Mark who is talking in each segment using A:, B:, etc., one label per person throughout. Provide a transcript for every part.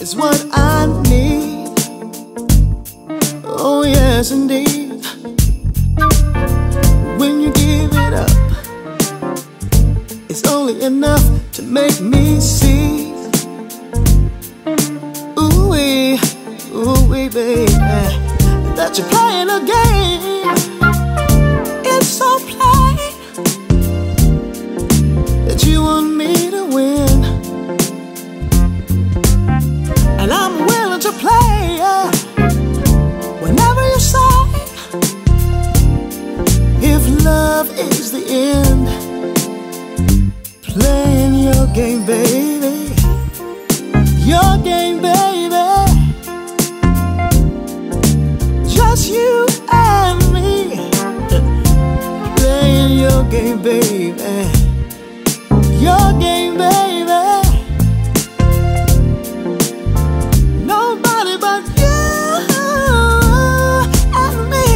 A: is what I need. Oh yes indeed. When you give it up, it's only enough to make me see. Ooh-wee, ooh-wee, baby, that you're playing a game. It's so plain that you want me to win, and I'm willing to play whenever you say. If love is the end, playing your game, baby, your game, baby, just you and me, playing your game, baby, your game, baby, nobody but you and me.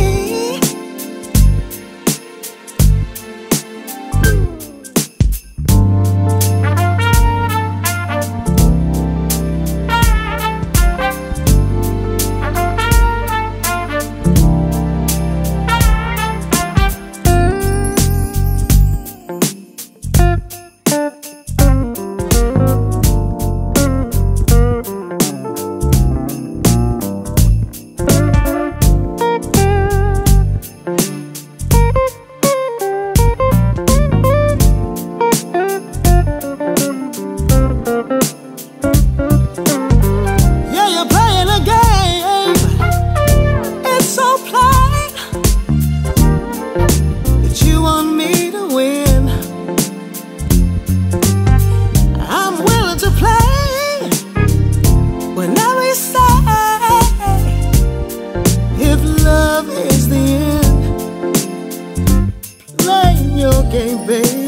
A: Game, baby.